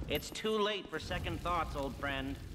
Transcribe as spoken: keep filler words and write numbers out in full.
It's too late for second thoughts, old friend.